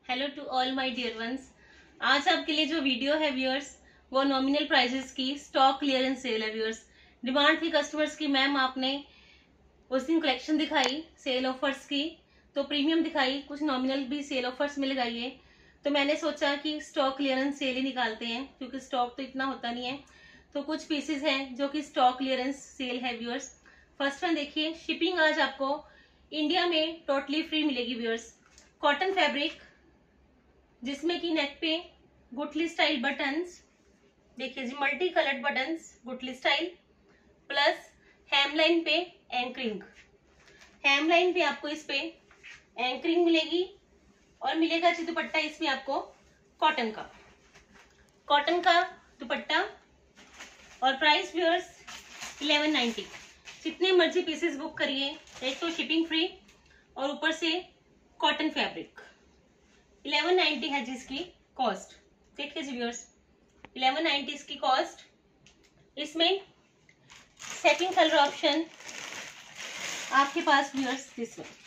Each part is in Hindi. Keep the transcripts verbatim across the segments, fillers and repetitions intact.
Hello to all my dear ones. आज आपके लिए जो वीडियो है व्यूअर्स, वो नॉमिनल प्राइजेस की स्टॉक क्लियरेंस सेल है व्यूअर्स। डिमांड थी कस्टमर्स की, मैम आपने उस दिन कलेक्शन दिखाई सेल ऑफर्स की, तो प्रीमियम दिखाई, कुछ नॉमिनल भी सेल ऑफर्स में लगाइए। तो मैंने सोचा कि स्टॉक क्लियरेंस सेल ही निकालते हैं, क्योंकि स्टॉक तो इतना होता नहीं है। तो कुछ पीसेस हैं जो कि स्टॉक क्लियरेंस सेल है व्यूअर्स। फर्स्ट वन देखिए, शिपिंग आज आपको इंडिया में टोटली फ्री मिलेगी व्यूअर्स। कॉटन फैब्रिक जिसमें कि नेक पे गुठली स्टाइल बटन्स, देखिए जी मल्टी कलर्ड बटन्स गुठली स्टाइल, प्लस हेमलाइन पे एंकरिंग। हेमलाइन पे आपको इस पे एंकरिंग मिलेगी और मिलेगा जी दुपट्टा इसमें आपको कॉटन का कॉटन का दुपट्टा। और प्राइस व्यूअर्स इलेवन नाइन्टी। जितने मर्जी पीसेस बुक करिए, एक तो शिपिंग फ्री और ऊपर से कॉटन फैब्रिक। इलेवन नाइन्टी है जिसकी कॉस्ट। देखिए जी व्यूअर्स, इलेवन नाइन्टी इसकी कॉस्ट। इसमें सेकंड कलर ऑप्शन आपके पास व्यूअर्स दिस में,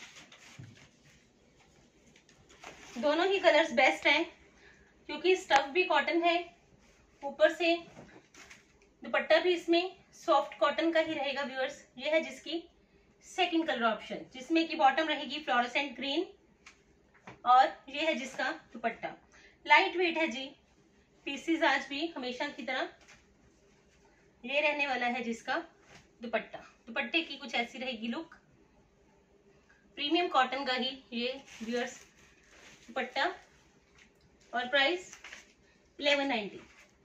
दोनों ही कलर्स बेस्ट हैं क्योंकि स्टफ भी कॉटन है, ऊपर से दुपट्टा भी इसमें सॉफ्ट कॉटन का ही रहेगा व्यूअर्स। ये है जिसकी सेकंड कलर ऑप्शन, जिसमें की बॉटम रहेगी फ्लोरेसेंट ग्रीन और ये है जिसका दुपट्टा। लाइट वेट है जी, पीसीज आज भी हमेशा की तरह। ये रहने वाला है जिसका दुपट्टा। दुपट्टे की कुछ ऐसी रहेगी लुक, प्रीमियम कॉटन का ही ये व्यूअर्स दुपट्टा। और प्राइस इलेवन नाइन्टी।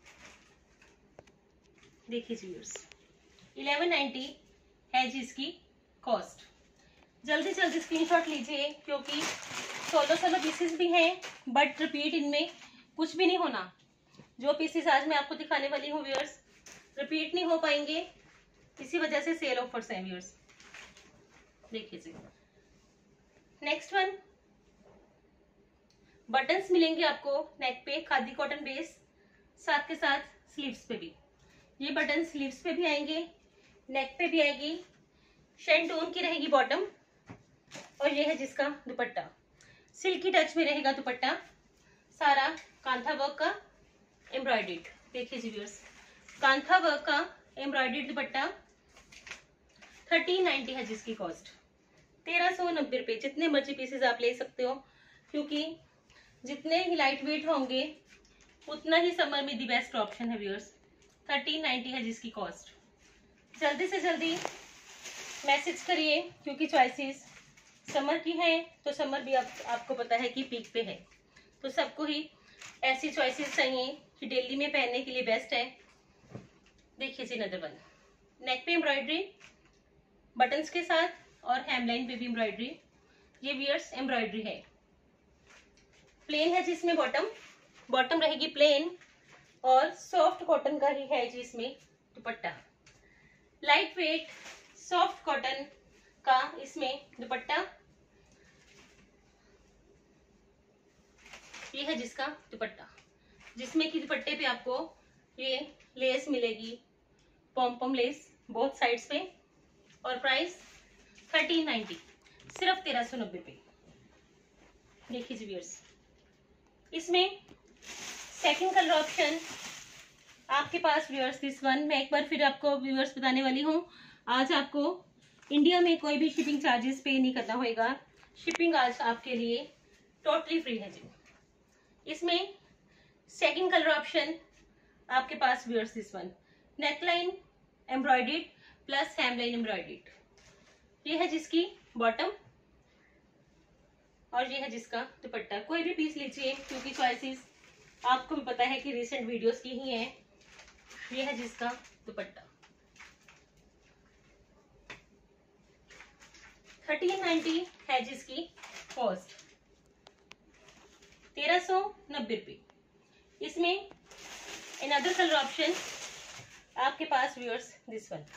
देखिए जी व्यूअर्स, इलेवन नाइन्टी है जी इसकी कॉस्ट। जल्दी जल्दी स्क्रीनशॉट लीजिए क्योंकि सोलह सोलह पीसेस भी हैं, बट रिपीट इनमें कुछ भी नहीं होना। जो पीसेस आज मैं आपको दिखाने वाली हूँ व्यूअर्स, रिपीट नहीं हो पाएंगे, इसी वजह से सेल ऑफर्स हैं व्यूअर्स। देखिए जी नेक्स्ट वन, बटन्स मिलेंगे आपको नेक पे खादी कॉटन बेस, साथ के साथ स्लीव्स पे भी। ये बटन स्लीव्स पे भी आएंगे, नेक पे भी आएगी, शेंटून की रहेगी बॉटम और ये है जिसका दुपट्टा। सिल्की टच में रहेगा दुपट्टा, सारा कांथा वर्क का एम्ब्रॉयडर्ड। देखिए जी व्यूअर्स, कांथा वर्क का एम्ब्रॉयडर्ड दुपट्टा। थर्टीन नाइन्टी है जिसकी कॉस्ट। तेरह सौ नब्बे रुपये। जितने मर्जी पीसेस आप ले सकते हो क्योंकि जितने ही लाइट वेट होंगे उतना ही समर में दी बेस्ट ऑप्शन है व्यूअर्स। थर्टीन नाइन्टी है जिसकी कॉस्ट। जल्दी से जल्दी मैसेज करिए क्योंकि चॉइसेस समर की है, तो समर भी आप, आपको पता है कि पीक पे है, तो सबको ही ऐसी चॉइसेस चाहिए कि डेली में पहनने के लिए बेस्ट है। देखिए जी नजर वन, नेक पे एम्ब्रॉयडरी बटन्स के साथ और हेमलाइन पे भी एम्ब्रॉयडरी। ये वियर्स एम्ब्रॉयडरी है। प्लेन है जिसमें बॉटम बॉटम रहेगी प्लेन और सॉफ्ट कॉटन का ही है जी इसमें dupatta. Light weight soft cotton का इसमें दुपट्टा। ये है जिसका दुपट्टा, जिसमें कि दुपट्टे पे आपको ये लेस मिलेगी, pom pom lace both sides पे। और प्राइस थर्टीन नाइन्टी, सिर्फ तेरह सौ नब्बे रुपये। देखिए जी व्यूअर्स, इसमें सेकंड कलर ऑप्शन आपके पास व्यूअर्स दिस वन। मैं एक बार फिर आपको व्यूअर्स बताने वाली हूँ, आज आपको इंडिया में कोई भी शिपिंग चार्जेस पे नहीं करना होगा। शिपिंग आज आपके लिए टोटली फ्री है जी। इसमें सेकंड कलर ऑप्शन आपके पास viewers this one, neckline embroidered plus hemline embroidered. ये है जिसकी बॉटम और ये है जिसका दुपट्टा। कोई भी पीस लीजिए क्योंकि चॉइसेस आपको भी पता है कि रिसेंट वीडियोस की ही है। ये है जिसका दुपट्टा। थर्टीन नाइन्टी है जिसकी कॉस्ट। तेरह सौ नब्बे रुपये। इसमें अनदर कलर ऑप्शन आपके पास व्यूअर्स दिस वन।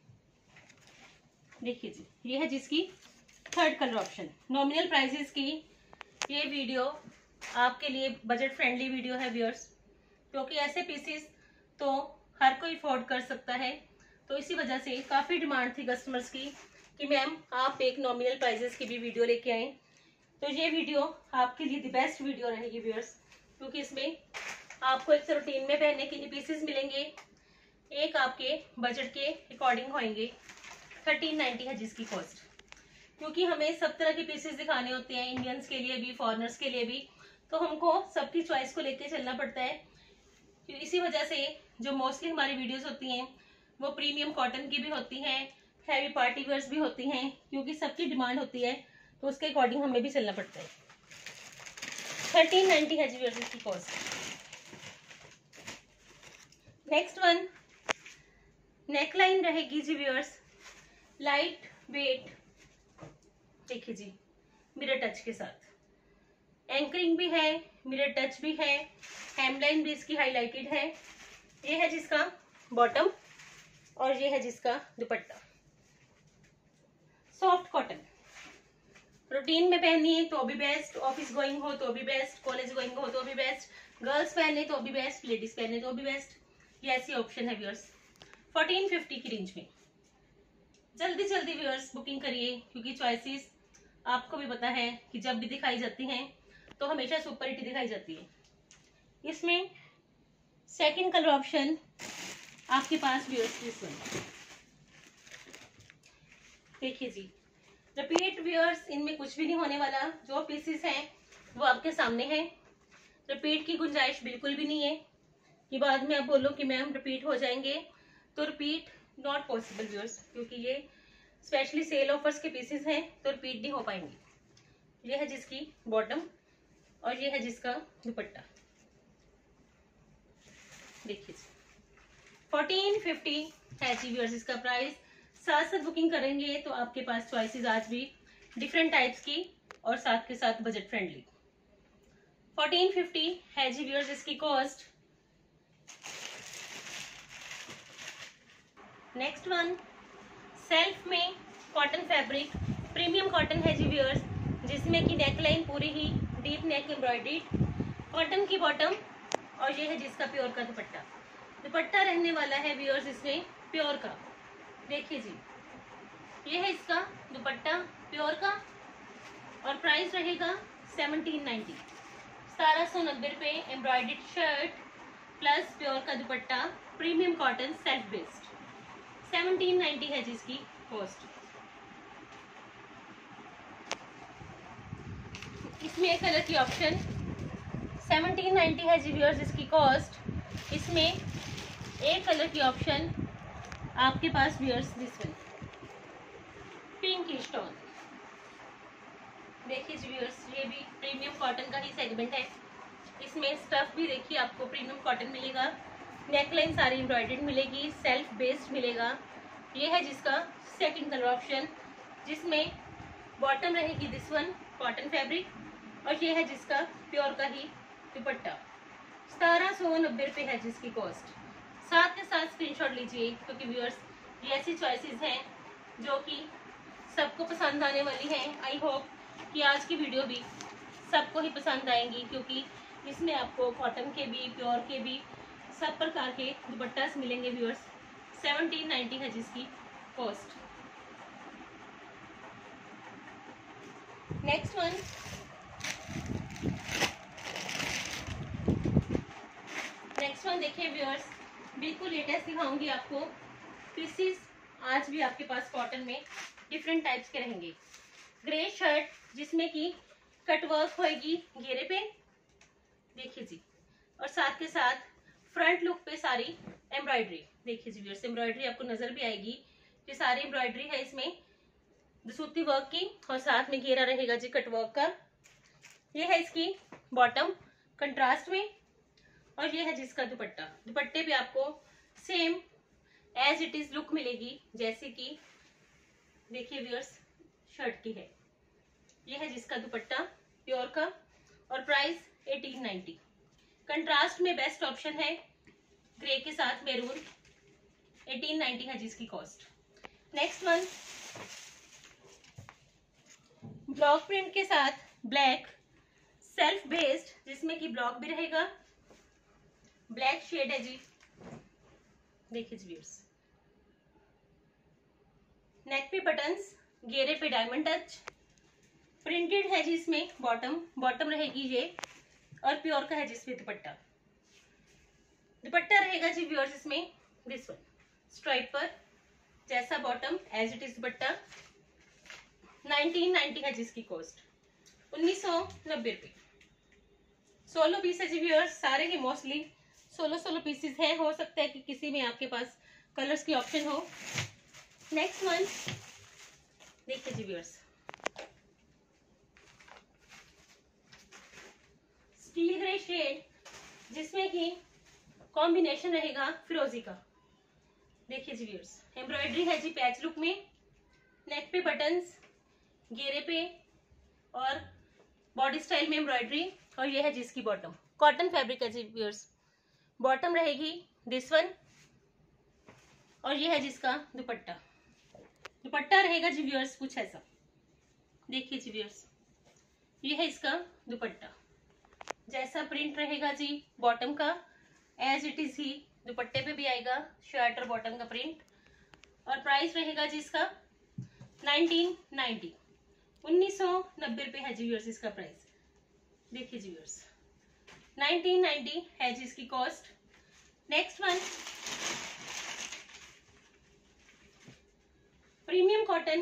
देखिए जी, ये है जिसकी third colour option. Nominal prices की ये वीडियो आपके लिए बजट फ्रेंडली वीडियो है व्यूअर्स, क्योंकि ऐसे पीसेस तो हर कोई अफोर्ड कर सकता है। तो इसी वजह से काफ़ी डिमांड थी कस्टमर्स की कि मैम आप एक नॉमिनल प्राइजेस की भी वीडियो लेके आए। तो ये वीडियो आपके लिए द बेस्ट वीडियो रहेगी व्यूअर्स, क्योंकि इसमें आपको एक तो रूटीन में पहनने के लिए पीसेस मिलेंगे, एक आपके बजट के अकॉर्डिंग होंगे। थर्टीन नाइन्टी है जिसकी कॉस्ट, क्योंकि हमें सब तरह के पीसेस दिखाने होते हैं, इंडियंस के लिए भी, फॉरेनर्स के लिए भी, तो हमको सबकी चॉइस को लेके चलना पड़ता है। इसी वजह से जो मोस्टली हमारी वीडियोस होती हैं वो प्रीमियम कॉटन की भी होती हैं, हैवी पार्टी वेयर्स भी होती हैं, क्योंकि सबकी डिमांड होती है, तो उसके अकॉर्डिंग हमें भी चलना पड़ता है। थर्टीन नाइन्टी है जी व्यूअर्स इसकी कॉस्ट। नेक्स्ट वन नेकलाइन रहेगी जी व्यूअर्स, लाइट वेट, देखिए जी मिरर टच के साथ, एंकरिंग भी है, मिरर टच भी है, हेमलाइन भी इसकी हाईलाइटेड है। ये है जिसका बॉटम और ये है जिसका दुपट्टा। सॉफ्ट कॉटन, रूटीन में पहननी है तो भी बेस्ट, ऑफिस गोइंग हो तो भी बेस्ट, कॉलेज गोइंग हो तो भी बेस्ट, गर्ल्स पहने तो भी बेस्ट, लेडीज पहने तो भी बेस्ट, ये ऐसी ऑप्शन है व्यूअर्स। फोर्टीन फिफ्टी की रेंज में जल्दी जल्दी व्यूअर्स बुकिंग करिए, क्योंकि चॉइसेस आपको भी पता है कि जब भी दिखाई जाती हैं तो हमेशा सुपर हिट दिखाई जाती है। इसमें सेकंड कलर ऑप्शन आपके पास व्यूअर्स दिस वन, देखिए जी रिपीट व्यूअर्स, इनमें कुछ भी नहीं होने वाला, जो पीसेस हैं वो आपके सामने हैं, रिपीट की गुंजाइश बिल्कुल भी नहीं है कि बाद में आप बोलो कि मैम रिपीट हो जाएंगे, तो रिपीट नॉट पॉसिबल व्यूअर्स, क्योंकि ये स्पेशली सेल ऑफर्स के पीसेस हैं तो रिपीट नहीं हो पाएंगे। ये है जिसकी बॉटम और ये है जिसका दुपट्टा, देखिए फोर्टीन फिफ्टी है जी व्यूअर्स इसका प्राइस। साथ साथ बुकिंग करेंगे तो आपके पास चॉइसेस आज भी डिफरेंट टाइप्स की और साथ के साथ बजट फ्रेंडली। फोर्टीन फिफ्टी है जी व्यूअर्स इसकी कॉस्ट। नेक्स्ट वन सेल्फ में कॉटन फैब्रिक, प्रीमियम कॉटन है जी व्यूअर्स, जिसमें की नेकलाइन पूरी ही डीप नेक एम्ब्रॉयडरी, कॉटन की बॉटम और ये है जिसका प्योर का दुपट्टा। दुपट्टा रहने वाला है व्यूअर्स इसमें प्योर का, देखिए जी ये है इसका दुपट्टा प्योर का और प्राइस रहेगा सेवनटीन नाइन्टी, सतारह सौ नब्बे रुपये। एम्ब्रॉयडर्ड शर्ट प्लस प्योर का dupatta, premium cotton self based, seventeen ninety है जिसकी कॉस्ट। इसमें एक कलर की ऑप्शन सेवनटीन नाइन्टी है जी व्यूअर्स इसकी कॉस्ट। इसमें एक कलर की ऑप्शन आपके पास viewers this one pink stone, देखिए जी व्यूअर्स ये भी प्रीमियम कॉटन का ही सेगमेंट है। इसमें स्टफ भी देखिए आपको प्रीमियम कॉटन मिलेगा, नेकलाइन सारी एम्ब्रॉयडर्ड मिलेगी, सेल्फ बेस्ड मिलेगा। ये है जिसका सेकंड कलर ऑप्शन, जिसमें बॉटम रहेगी दिस वन कॉटन फैब्रिक और ये है जिसका प्योर का ही दुपट्टा। सतारह सौ नब्बे रुपये है जिसकी कॉस्ट। साथ के साथ स्क्रीनशॉट लीजिए, क्योंकि व्यूअर्स ये ऐसी चॉइसेस हैं जो कि सबको पसंद आने वाली हैं। आई होप कि आज की वीडियो भी सबको ही पसंद आएंगी, क्योंकि इसमें आपको कॉटन के भी प्योर के भी सब प्रकार के दुपट्टास मिलेंगे व्यूअर्स। सेवनटीन नाइन्टी है जिसकी cost. Next one next one देखिए व्यूअर्स, बिल्कुल लेटेस्ट दिखाऊंगी आपको पीसेस। आज भी आपके पास कॉटन में डिफरेंट टाइप्स के रहेंगे। ग्रे शर्ट जिसमें कि कटवर्क होएगी घेरे पे, देखिए जी, और साथ के साथ फ्रंट लुक पे सारी एम्ब्रॉयडरी, देखिए जी व्यूअर्स एम्ब्रॉयडरी आपको नजर भी आएगी। ये सारी एम्ब्रॉयडरी है इसमें दसूती वर्क की और साथ में घेरा रहेगा जी कटवर्क का। ये है इसकी बॉटम कंट्रास्ट में और ये है जिसका दुपट्टा। दुपट्टे पे आपको same as it is look मिलेगी जैसे कि देखिए व्यूअर्स शर्ट की है। ये है जिसका दुपट्टा प्योर का और प्राइस एटीन नाइन्टी। कंट्रास्ट में बेस्ट ऑप्शन है ग्रे के साथ मैरून, एटीन नाइन्टी है जिसकी cost. Next one block print के साथ ब्लैक सेल्फ बेस्ड, जिसमें कि ब्लॉक भी रहेगा, ब्लैक शेड है जी, देखिए जी व्यूअर्स। नेक पे बटन्स, घेरे पे डायमंड टच, प्रिंटेड है जी इसमें बॉटम, बॉटम रहेगी ये, और प्योर का है जिसमें दुपट्टा। दुपट्टा रहेगा जी व्यूअर्स इसमें दिस वन स्ट्राइप पर, जैसा bottom as it is dupatta. Nineteen ninety है जिसकी कॉस्ट, उन्नीस सौ नब्बे रुपये। सोलो पीस है जी व्यूअर्स, सारे ही मोस्टली सोलो सोलो पीसेस हैं, हो सकता है कि किसी में आपके पास कलर्स की ऑप्शन हो। नेक्स्ट वन देखिए जी व्यूअर्स, स्टील ग्रे शेड जिसमें कि कॉम्बिनेशन रहेगा फिरोजी का। देखिए जी व्यूअर्स, एम्ब्रॉयडरी है जी पैच लुक में, नेक पे बटन्स, घेरे पे और बॉडी स्टाइल में एम्ब्रॉयडरी, और ये है जिसकी बॉटम। कॉटन फैब्रिक है जी व्यूअर्स, बॉटम रहेगी दिस वन, और ये है जिसका दुपट्टा। दुपट्टा रहेगा जी व्यूअर्स कुछ ऐसा, देखिए जी व्यूअर्स, ये है इसका दुपट्टा। जैसा प्रिंट रहेगा जी बॉटम का एज इट इज ही दुपट्टे पे भी आएगा शर्ट और बॉटम का प्रिंट। और प्राइस रहेगा जी इसका नाइनटीन नाइनटी, उन्नीस सौ नब्बे रुपये है जी व्यूअर्स इसका प्राइस। देखिए जी व्यूअर्स, नाइनटीन नाइनटी है जी इसकी cost. Next one premium cotton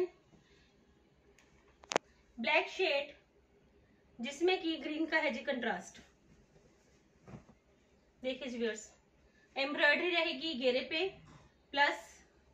black shade जिसमें कि ग्रीन का है जी कंट्रास्ट। देखिए जी व्यूअर्स, एम्ब्रॉयडरी रहेगी घेरे पे, प्लस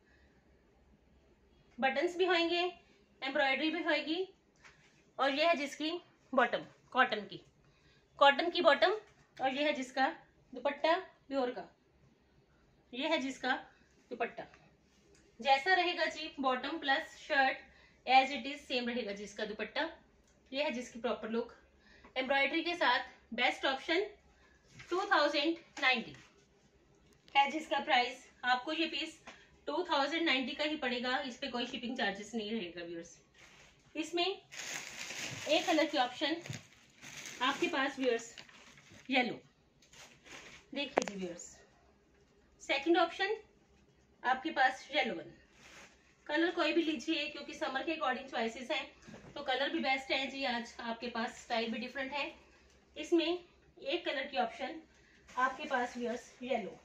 बटन्स भी होंगे, एम्ब्रॉयडरी भी होगी, और ये है जिसकी बॉटम कॉटन की, कॉटन की बॉटम, और ये है जिसका दुपट्टा प्योर का, ये है जिसका दुपट्टा। जैसा रहेगा जी bottom plus shirt as it is same रहेगा जिसका दुपट्टा। ये है जिसकी प्रॉपर लुक एम्ब्रॉयडरी के साथ। Best option two thousand ninety है जिसका प्राइस। आपको ये पीस टू थाउजेंड नाइनटी का ही पड़ेगा, इस पे कोई शिपिंग चार्जेस नहीं रहेगा व्यूअर्स। इसमें एक कलर की ऑप्शन आपके पास व्यूअर्स येलो, देखिए जी व्यूअर्स, सेकंड ऑप्शन आपके पास येलो वन। कलर कोई भी लीजिए क्योंकि समर के अकॉर्डिंग चॉइसेस हैं, तो कलर भी बेस्ट है जी। आज आपके पास स्टाइल भी डिफरेंट है। इसमें एक कलर की ऑप्शन आपके पास व्यूअर्स येलो,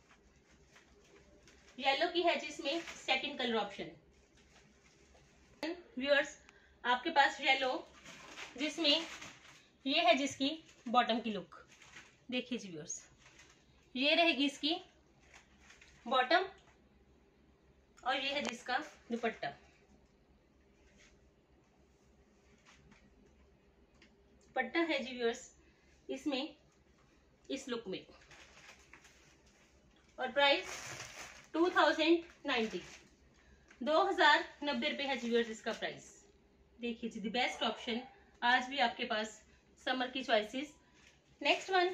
येलो की है जिसमें सेकंड कलर ऑप्शन व्यूअर्स आपके पास येलो, जिसमें ये है जिसकी बॉटम की लुक। देखिए जी व्यूअर्स, ये रहेगी इसकी बॉटम, और ये है जिसका दुपट्टा। दुपट्टा है जी व्यूअर्स इसमें इस लुक में, और प्राइस टू थाउजेंड नाइनटी, दो हजार नब्बे रुपये है जी व्यूअर्स इसका प्राइस। देखिए जी, द बेस्ट ऑप्शन आज भी आपके पास समर की चॉइसेस। नेक्स्ट वन,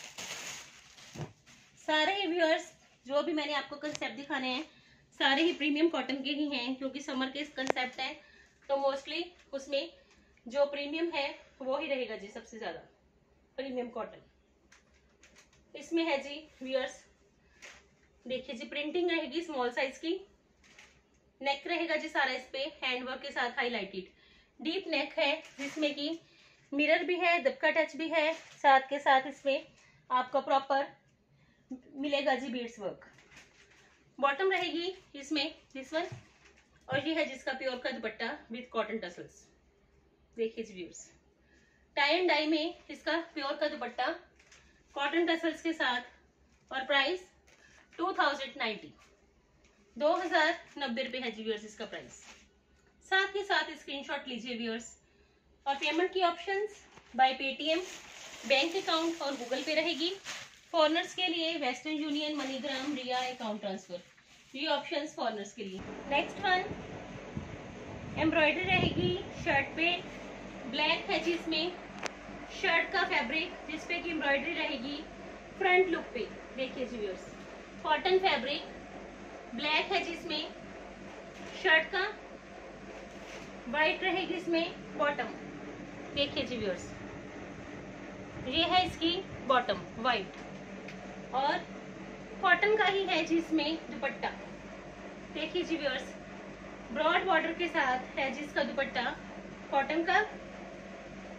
सारे ही व्यूअर्स जो भी मैंने आपको कंसेप्ट दिखाने हैं सारे ही प्रीमियम कॉटन के ही हैं, क्योंकि समर के कंसेप्ट हैं तो मोस्टली उसमें जो प्रीमियम है वो ही रहेगा जी, सबसे ज्यादा प्रीमियम कॉटन। इसमें है जी व्यूअर्स, देखिए जी, प्रिंटिंग रहेगी स्मॉल साइज की, नेक रहेगा जी सारा इस पे हैंडवर्क के साथ हाईलाइटेड, डीप नेक है जिसमें कि मिरर भी है, दबका टच भी है, साथ के साथ इसमें आपका प्रॉपर मिलेगा जी बीड्स वर्क। बॉटम रहेगी इसमें दिस वन, और ये है जिसका प्योर का दुपट्टा विद कॉटन टसल्स। देखिए जी व्यूअर्स, टाई एंड डाई में इसका प्योर का दुपट्टा कॉटन टसल्स के साथ, और प्राइस टू थाउजेंड नाइनटी, दो हजार नब्बे रुपये है जी व्यूअर्स इसका प्राइस। साथ ही साथ स्क्रीनशॉट लीजिए व्यूअर्स। और पेमेंट की options by Paytm, bank account और गूगल पे रहेगी। फॉरनर्स के लिए Western Union, MoneyGram, Ria, account transfer, ये ऑप्शंस फॉरनर्स के लिए। नेक्स्ट वन, एम्ब्रॉयडरी रहेगी शर्ट पे, ब्लैक है जिसमें शर्ट का फैब्रिक जिसपे की एम्ब्रॉयडरी रहेगी फ्रंट लुक पे। देखिए जी व्यूअर्स, कॉटन फैब्रिक, ब्लैक है जिसमें शर्ट का, व्हाइट रहेगी इसमें बॉटम। देखिए जी व्यूअर्स, ये है इसकी बॉटम व्हाइट, और कॉटन का ही है जिसमें दुपट्टा। देखिए जी व्यूअर्स, ब्रॉड बॉर्डर के साथ है जिसका दुपट्टा कॉटन का,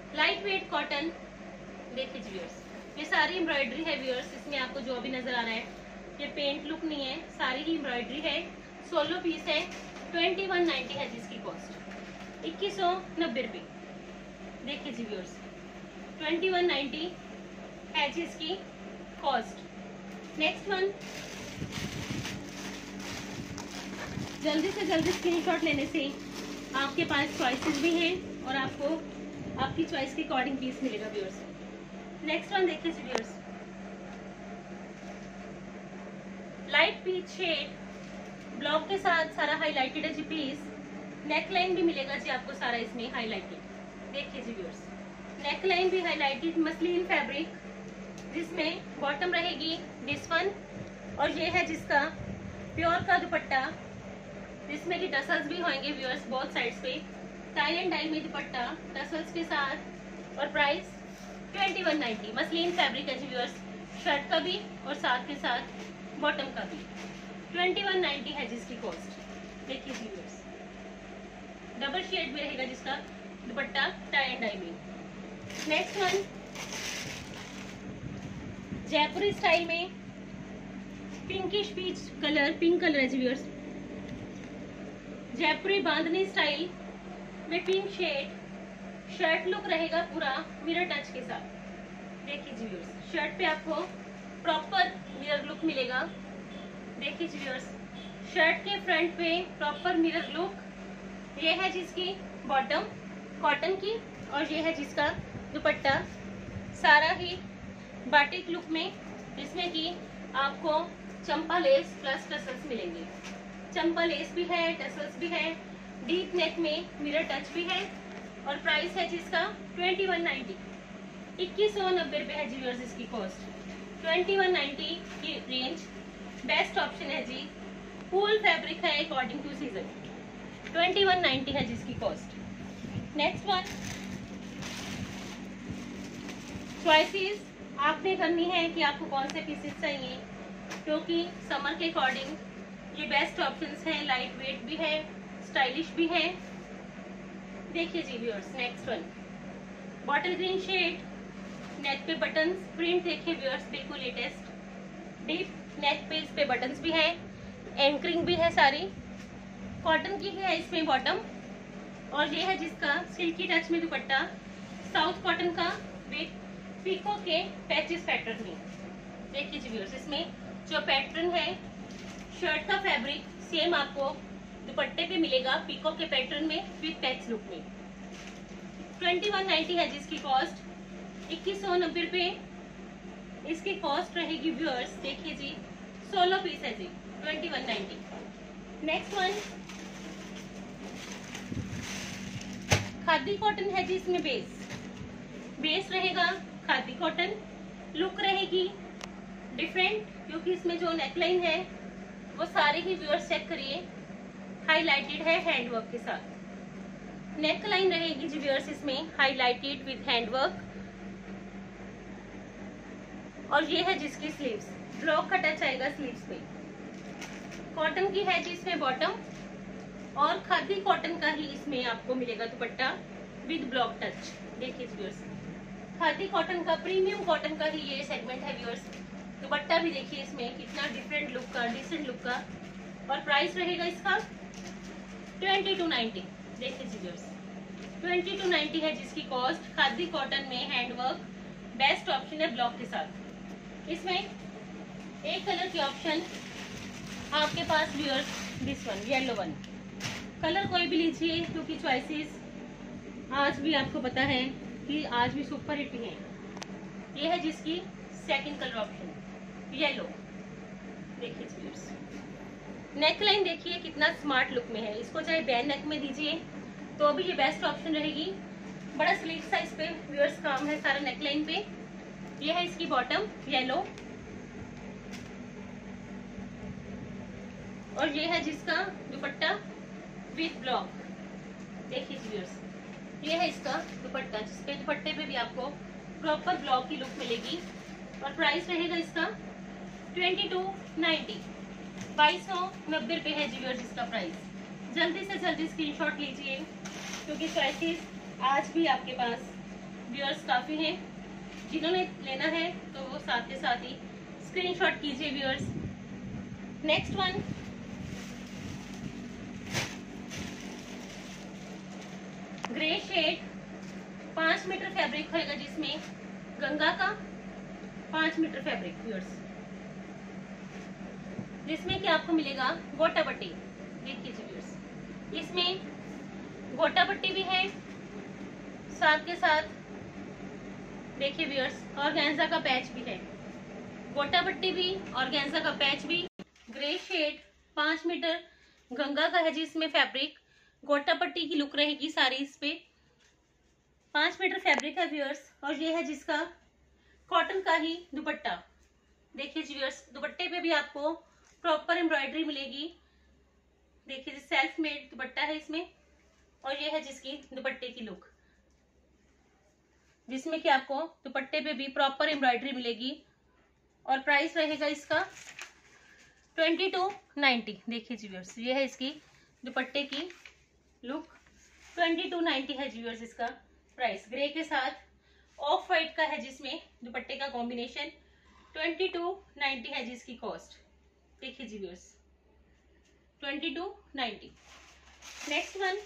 लाइट वेट कॉटन, देखिए व्यूअर्स ये सारी एम्ब्रॉयडरी है व्यूअर्स। इसमें आपको जो भी नजर आ रहा है ये पेंट लुक नहीं है, सारी ही एम्ब्रॉयडरी है। सोलो पीस है, ट्वेंटी वन नाइनटी है जिसकी कॉस्ट इक्कीस सौ नब्बे रुपये। देखिए जी व्यूअर्स ट्वेंटी वन नाइनटी है जिसकी कॉस्ट। नेक्स्ट वन, जल्दी से जल्दी स्क्रीनशॉट लेने से आपके पास चॉइसेस भी हैं और आपको आपकी चॉइस के अकॉर्डिंग पीस मिलेगा व्यूअर्स। नेक्स्ट वन देखिए जी viewers, light peach shade block के साथ सारा हाईलाइटेड है जी पीस। नेक लाइन भी मिलेगा जी आपको सारा इसमें हाईलाइटेड। देखिए जी व्यूअर्स नेक लाइन भी हाईलाइटेड मसलिन फैब्रिक, जिसमें बॉटम रहेगी दिस वन और ये है जिसका प्योर का दुपट्टा, जिसमें कि टसल्स भी होंगे व्यूअर्स बोथ साइड्स पे। टाई एंड डाई में दुपट्टा टसल्स के साथ और price twenty one ninety. Muslin fabric है जी व्यूअर्स, शर्ट का भी और साथ के साथ बॉटम का भी। ट्वेंटी वन नाइनटी है जिसकी कॉस्ट। देखिए जी व्यूअर्स डबल शेड में रहेगा जिसका दुपट्टा टाई एंड डाई में। नेक्स्ट वन जयपुरी स्टाइल में pinkish peach colour, pink colour है जी व्यूअर्स। जयपुरी बांधनी स्टाइल में पिंक शेड, शर्ट लुक रहेगा पूरा मिरर टच के साथ। देखिए जी व्यूअर्स शर्ट पे आपको प्रॉपर मिरर लुक मिलेगा। देखिए जी व्यूअर्स शर्ट के फ्रंट पे प्रॉपर मिरर लुक। ये है जिसकी बॉटम कॉटन की और ये है जिसका दुपट्टा सारा ही बाटिक लुक में, जिसमें कि आपको चंपा लेस प्लस टसल्स मिलेंगे। चंपा लेस भी है, टसल्स भी है, डीप नेक में मिरर टच भी है और प्राइस है जिसका ट्वेंटी वन नाइनटी। इक्कीस सौ नब्बे रुपए है जी व्यूअर्स इसकी कॉस्ट। ट्वेंटी वन नाइनटी की रेंज बेस्ट ऑप्शन है जी। फुल फैब्रिक है according to season. Twenty one ninety है जिसकी कॉस्ट। नेक्स्ट वन चॉइसेस आपने करनी है कि आपको कौन से पीसेस चाहिए, क्योंकि समर के अकॉर्डिंग ये बेस्ट ऑप्शंस हैं। लाइट वेट भी है, स्टाइलिश भी है। देखिए जी viewers next one bottle green shade, neck पे बटन्स प्रिंट देखिए व्यूअर्स बिल्कुल लेटेस्ट। डीप नेक पे इस पे बटन्स भी है, एंकरिंग भी है सारी। कॉटन की है इसमें बॉटम और ये है जिसका सिल्की टच में दुपट्टा साउथ कॉटन का विद पीको के पैचेस पैटर्न में। देखिए जी व्यूअर्स इसमें जो पैटर्न है शर्ट का फैब्रिक सेम आपको दुपट्टे पे मिलेगा पीको के पैटर्न में विद पैच लुक में। ट्वेंटी वन नाइनटी है जिसकी कॉस्ट। इक्कीस सौ नब्बे रुपये इसकी कॉस्ट रहेगी व्यूअर्स। देखिए जी सोलह पीस है जी twenty one ninety. Next one khadi cotton है जी, इसमें बेस बेस रहेगा खादी कॉटन। लुक रहेगी डिफरेंट क्योंकि इसमें जो नेकलाइन है वो सारे ही व्यूअर्स चेक करिए हाईलाइटेड है हैंडवर्क के साथ। नेक लाइन रहेगी जी व्यूअर्स इसमें हाईलाइटेड विद हैंडवर्क और ये है जिसकी स्लीव्स ब्लॉक का टच आएगा स्लीव्स पे। कॉटन की है जी इसमें बॉटम और खादी कॉटन का ही इसमें आपको मिलेगा दुपट्टा विद ब्लॉक टच। देखिए व्यूअर्स खादी कॉटन का प्रीमियम कॉटन का ही ये सेगमेंट है व्यूअर्स। दुपट्टा भी देखिए इसमें कितना डिफरेंट लुक का डिसेंट लुक का और प्राइस रहेगा इसका ट्वेंटी टू नाइनटी। देखिए जी व्यूअर्स ट्वेंटी टू नाइनटी है जिसकी कॉस्ट। खादी कॉटन में हैंडवर्क बेस्ट ऑप्शन है ब्लॉक के साथ। इसमें एक कलर की ऑप्शन आपके पास viewers this one yellow one colour कोई भी लीजिए क्योंकि चॉइसेस आज भी आपको पता है कि आज भी सुपर हिट है। ये है जिसकी सेकंड कलर ऑप्शन येलो। देखिए व्यूअर्स नेक लाइन देखिए कितना स्मार्ट लुक में है। इसको चाहे बैन नेक में दीजिए तो भी ये बेस्ट ऑप्शन रहेगी। बड़ा स्लीव साइज पे व्यूअर्स काम है सारा नेक लाइन पे। ये है इसकी बॉटम येलो और ये है जिसका दुपट्टा विथ ब्लॉक। देखिए व्यूअर्स ये है इसका दुपट्टा जिसपे दुपट्टे पे भी आपको प्रॉपर ब्लॉक की लुक मिलेगी और प्राइस रहेगा इसका ट्वेंटी टू नाइनटी। बाईस सौ नब्बे रुपये है जी व्यूअर्स इसका प्राइस। जल्दी से जल्दी स्क्रीनशॉट लीजिए क्योंकि चॉइसेस आज भी आपके पास व्यूअर्स काफी हैं, जिन्होंने लेना है तो वो साथ के साथ ही स्क्रीनशॉट कीजिए viewers. Next one, grey shade, पांच मीटर फैब्रिक होगा जिसमें गंगा का पांच मीटर फैब्रिक व्यूअर्स, जिसमें कि आपको मिलेगा गोटा पट्टी। देखिए व्यूअर्स, इसमें गोटा पट्टी भी है, साथ के साथ देखिए व्यूअर्स ऑर्गेन्जा का पैच भी है, गोटा पट्टी भी ऑर्गेन्जा का पैच भी। ग्रे शेड, पांच मीटर गंगा का है जिसमें फैब्रिक, गोटा पट्टी की लुक रहेगी सारी इस पे, पांच मीटर फैब्रिक है व्यूअर्स। और ये है जिसका कॉटन का ही दुपट्टा। देखिए व्यूअर्स, दुपट्टे पे भी आपको प्रॉपर एम्ब्रॉयडरी मिलेगी। देखिए सेल्फ मेड दुपट्टा है इसमें, और ये है जिसकी दुपट्टे की लुक, जिसमें कि आपको दुपट्टे पे भी प्रॉपर एम्ब्रॉयडरी मिलेगी। और प्राइस रहेगा इसका ट्वेंटी टू नाइन्टी। देखिए जी व्यूअर्स, ये है इसकी दुपट्टे की लुक, ट्वेंटी टू नाइन्टी है जी व्यूअर्स इसका प्राइस। ग्रे के साथ ऑफ वाइट का है जिसमें दुपट्टे का कॉम्बिनेशन, ट्वेंटी टू नाइन्टी है जिसकी कॉस्ट। देखिए जी viewers, twenty two ninety. Next one,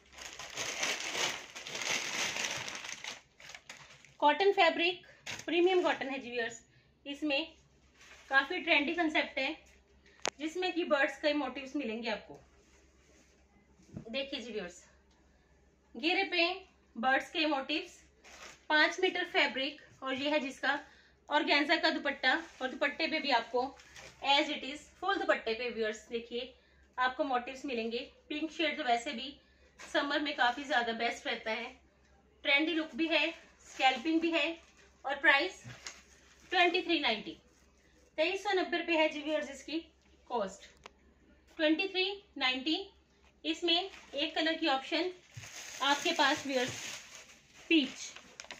cotton fabric, premium cotton है जी व्यूअर्स। इसमें काफी ट्रेंडी कंसेप्ट है, जिसमें कि बर्ड्स के मोटिव्स मिलेंगे आपको। देखिए जी व्यूअर्स, घेरे पे बर्ड्स के मोटिव्स, पांच मीटर फैब्रिक, और ये है जिसका ऑर्गेन्जा का दुपट्टा। और दुपट्टे पे भी आपको एज इट इज फुल दुपट्टे पे व्यूअर्स देखिए आपको मोटिव्स मिलेंगे। पिंक शेड तो वैसे भी समर में काफी ज्यादा बेस्ट रहता है, ट्रेंडी लुक भी है, स्कैल्पिंग भी है। और प्राइस ट्वेंटी थ्री नाइन्टी, तेईस सौ नब्बे रुपये है जी व्यूअर्स इसकी कॉस्ट, ट्वेंटी थ्री नाइन्टी। इसमें एक कलर की ऑप्शन आपके पास व्यूअर्स पीच।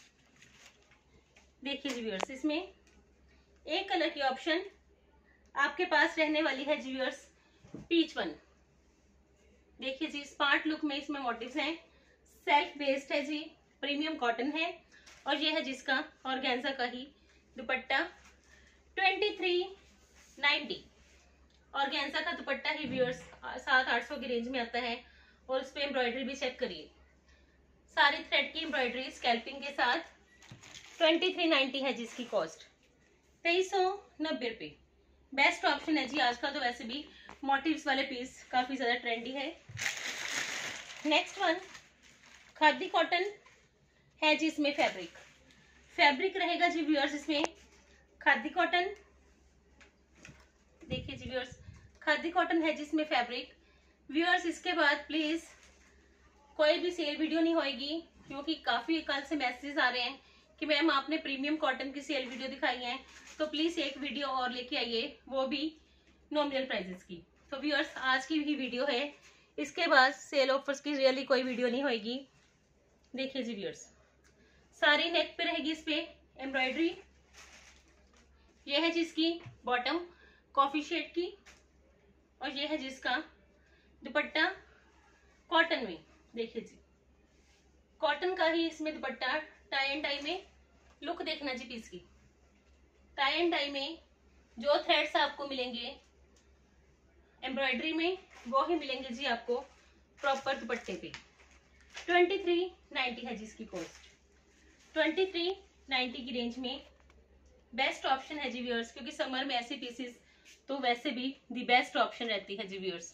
देखिए जी व्यूअर्स, इसमें एक कलर की ऑप्शन आपके पास रहने वाली है जी व्यूअर्स पीच वन। देखिए जी, स्मार्ट लुक में इसमें मोटिव्स हैं, सेल्फ बेस्ड है जी, प्रीमियम कॉटन है। और ये है जिसका ऑर्गेन्जा का ही dupatta, twenty three ninety. Organza का दुपट्टा ही व्यूअर्स सात आठ सौ की रेंज में आता है। और उस पर एम्ब्रॉयडरी भी चेक करिए, सारी थ्रेड की एम्ब्रॉयडरी स्कैल्पिंग के साथ, ट्वेंटी थ्री नाइन्टी है जिसकी कॉस्ट, तेईस सौ नब्बे रुपये। बेस्ट ऑप्शन है जी आज का, तो वैसे भी मोटिव्स वाले पीस काफी ज्यादा ट्रेंडी है। नेक्स्ट वन, खादी कॉटन है जी, इसमें फैब्रिक फैब्रिक रहेगा जी व्यूअर्स इसमें खादी कॉटन। देखिए जी व्यूअर्स, खादी कॉटन है जिसमें फैब्रिक व्यूअर्स। इसके बाद प्लीज कोई भी सेल वीडियो नहीं होगी, क्योंकि काफी कल से मैसेजेस आ रहे हैं कि मैम आपने प्रीमियम कॉटन की सेल वीडियो दिखाई है, तो प्लीज एक वीडियो और लेके आइए, वो भी नॉमिनल प्राइजेस की। तो व्यूअर्स आज की ही वीडियो है, इसके बाद सेल ऑफर्स की रियली कोई वीडियो नहीं होगी। देखिए जी व्यूअर्स, सारी नेक पे रहेगी इस पे एम्ब्रॉयडरी। ये है जिसकी बॉटम कॉफी शेड की, और ये है जिसका दुपट्टा कॉटन में। देखिए जी, कॉटन का ही इसमें दुपट्टा, टाई एंड डाई में लुक देखना जी पीस की। टाई एंड डाई में जो थ्रेड्स आपको मिलेंगे एम्ब्रॉयडरी में, वो ही मिलेंगे जी आपको प्रॉपर दुपट्टे पे। ट्वेंटी थ्री नाइन्टी है जिसकी कॉस्ट, ट्वेंटी थ्री नाइन्टी की रेंज में बेस्ट ऑप्शन है जी व्यूअर्स, क्योंकि समर में ऐसे पीसेस तो वैसे भी दी बेस्ट ऑप्शन रहती है जी viewers.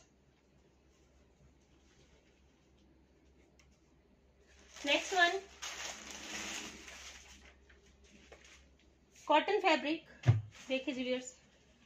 Next one, cotton fabric. देखिए जी व्यूअर्स,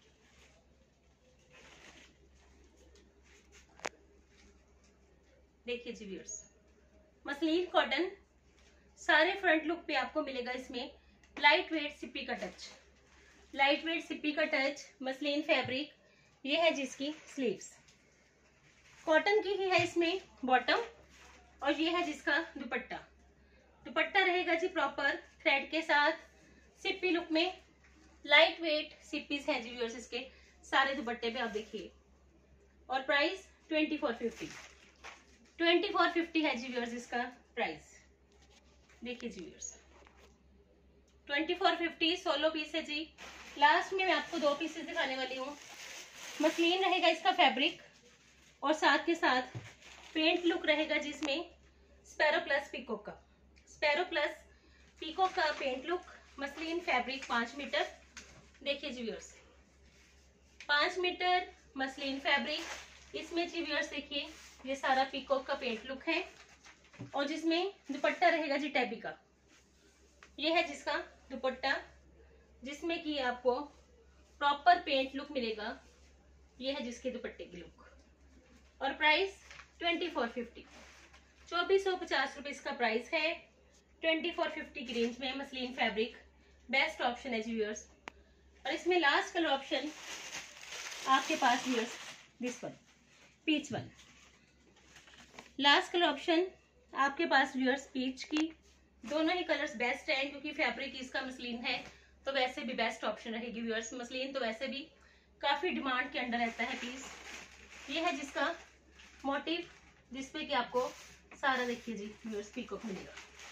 देखिए जी व्यूअर्स, मसलिन कॉटन, सारे फ्रंट लुक पे आपको मिलेगा इसमें लाइट वेट सिप्पी का टच, लाइट वेट सिप्पी का टच, मसलिन फैब्रिक। ये है जिसकी स्लीव्स, कॉटन की ही है इसमें बॉटम, और ये है जिसका दुपट्टा। दुपट्टा रहेगा जी प्रॉपर थ्रेड के साथ, सिप्पी लुक में, लाइट वेट सिप्पीज हैं जी व्यूअर्स इसके सारे दुपट्टे पे आप देखिए। और price twenty four fifty, twenty four fifty है जी व्यूअर्स इसका प्राइस। देखिए जी viewers, twenty four fifty solo piece है जी। लास्ट में मैं आपको दो पीसेस दिखाने वाली हूँ। मसलिन रहेगा इसका फैब्रिक और साथ के साथ पेंट लुक रहेगा जिसमें स्पैरो प्लस पीकॉक का स्पैरो प्लस पीकॉक का पेंट लुक, मसलिन फैब्रिक पाँच मीटर। देखिए जी व्यूअर्स, पाँच मीटर मसलिन फैब्रिक, इसमें जी व्यूअर्स देखिए ये सारा पीकॉक का पेंट लुक है और जिसमें दुपट्टा रहेगा जी टैबी का। ये है जिसका दुपट्टा जिसमें कि आपको प्रॉपर पेंट लुक मिलेगा। ये है जिसके दुपट्टे की लुक और प्राइस ट्वेंटी फोर फिफ्टी, चौबीस सौ पचास रुपये इसका प्राइस है। ट्वेंटी फोर फिफ्टी की रेंज में मसलिन फैब्रिक बेस्ट ऑप्शन है जी व्यूअर्स। और इसमें लास्ट कलर ऑप्शन आपके पास viewers this one, peach one. Last colour option आपके पास व्यूअर्स पीच की। दोनों ही कलर्स बेस्ट हैं क्योंकि फैब्रिक इसका मसलिन है तो वैसे भी बेस्ट ऑप्शन रहेगी व्यूअर्स। मसलिन तो वैसे भी काफी डिमांड के अंडर रहता है पीस। ये है जिसका मोटिव जिसपे कि आपको सारा देखिए जी व्यूअर्स पीकॉक मिलेगा,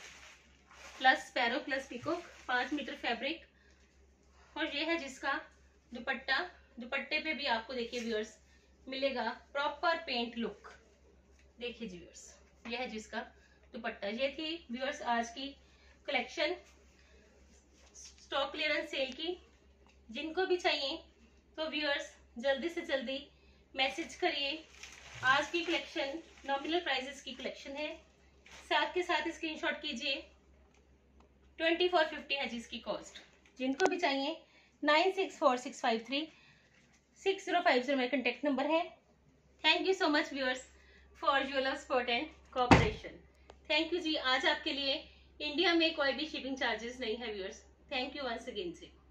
प्लस स्पैरो प्लस पीकॉक, पांच मीटर फैब्रिक। और ये है जिसका दुपट्टा, दुपट्टे पे भी आपको देखिए व्यूअर्स मिलेगा प्रॉपर पेंट लुक। देखिए जी व्यूअर्स, यह है जिसका दुपट्टा। ये थी व्यूअर्स आज की कलेक्शन स्टॉक क्लियरेंस सेल की। जिनको भी चाहिए तो व्यूअर्स जल्दी से जल्दी मैसेज करिए। आज की कलेक्शन नॉमिनल प्राइजेस की कलेक्शन है, साथ के साथ स्क्रीनशॉट कीजिए। ट्वेंटी फोर फिफ्टी है जिसकी कॉस्ट। जिनको भी चाहिए nine six four six five three six zero five zero मेरा कॉन्टेक्ट नंबर है। Thank you so much viewers for your love support and cooperation. Thank you जी। आज आपके लिए इंडिया में कोई भी शिपिंग चार्जेस नहीं है viewers. Thank you once again ji.